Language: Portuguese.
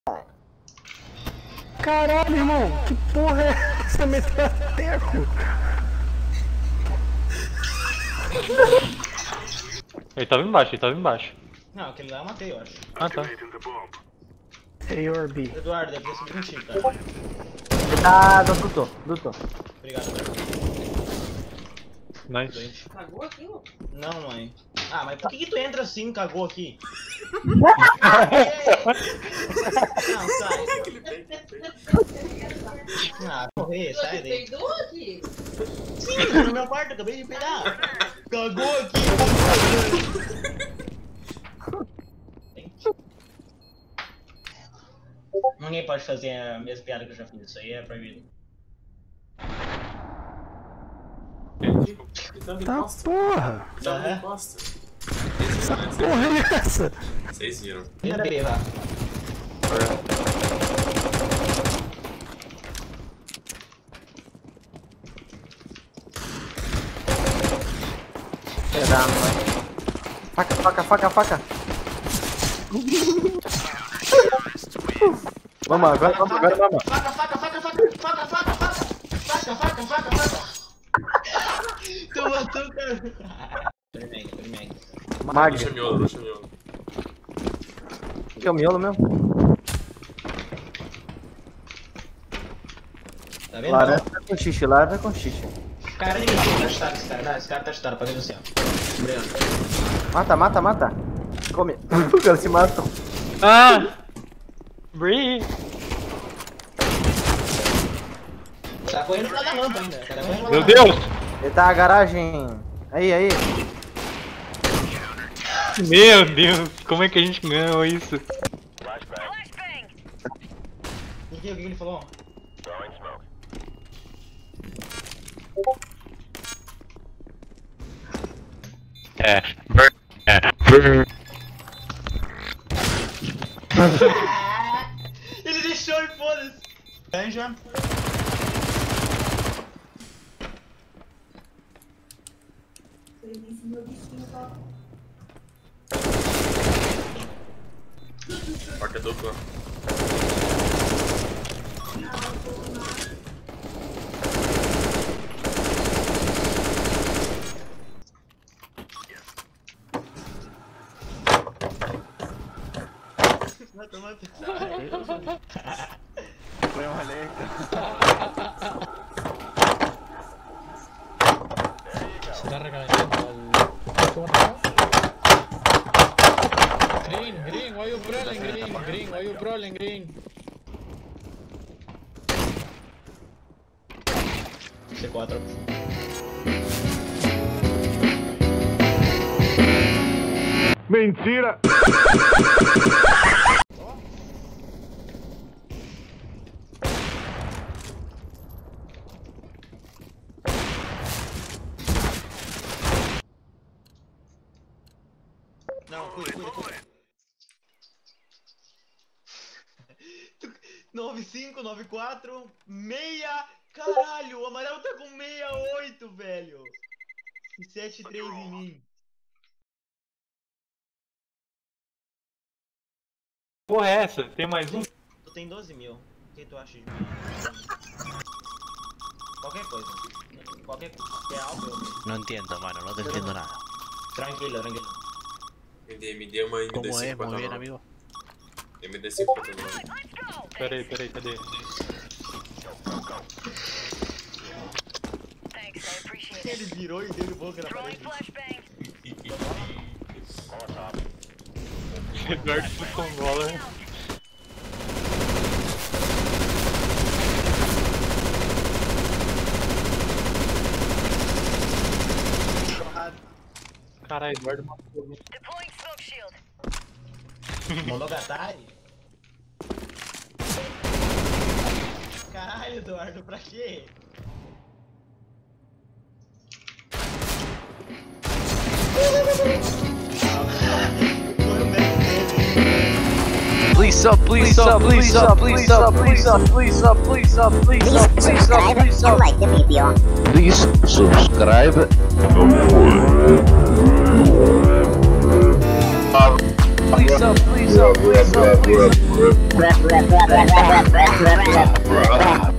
Caralho, irmão, que porra é essa? Meteu a teco. Ele tava embaixo, ele tava embaixo. Não, aquele lá eu matei, eu acho. Ah, tá. A or B. Eduardo, deve ter subido contigo, cara. Ah, duto. Obrigado, Eduardo. Nice. Doente. Cagou aqui, ó? Não, mãe. Ah, mas por que tu entra assim, cagou aqui? Não, sai. Ah, correr, sai daí. Peidou aqui? Sim, tô no meu quarto, acabei de peidar. Cagou aqui. Ninguém pode fazer a mesma piada que eu já fiz, isso aí é proibido. Tá porra! Essa porra é essa? Vocês viram. Primeira B, lá. Pedaço, vai. Faca. Vamos, agora vamos. Faca. Tu matou o cara. Tormenta. Mag. Deixa miolo. Que é o miolo mesmo? Tá vendo? Laranja com xixi. Cara, ninguém tá chutado esse cara. Não, esse cara tá chutado, pra ver no céu. Mata. Come. Os caras se matam. Ah! Bree! Tá correndo pra dar lampa ainda. Tá correndo Meu Deus! Ele tá na garagem. Aí. Meu Deus! Como é que a gente ganhou isso? O que ele falou? Ele deixou e foda-se. Anja. Porta dupla. Mata. Foi um rolê. Se está recalentando el... ¿Cómo no? Green, why you crawling, green, why you crawling, green? C4. Mentira! Não, cuida. 95, 94, 6. Caralho, o amarelo tá com 68, velho. E 73 em mim. Porra é essa? Tem mais um? Tu tem 12 mil. O que tu acha de mim? Qualquer coisa. Qualquer coisa. Que é algo eu mesmo. No entiendo, mano, no te entiendo nada. Tranquilo. Me deu uma ¿Cómo es? MD-50 Muy bien, não. amigo. MD-50 não. Peraí, cadê? Ele virou e deu boca na parede. Eduardo com bola. Caralho, Eduardo matou. Monogatari? Caralho, Eduardo, pra quê? Please up, please up, please up, please up, please up, please up, please up, please up, please up, please up. Like the video. Please subscribe. Please up, please please up, please up, please up.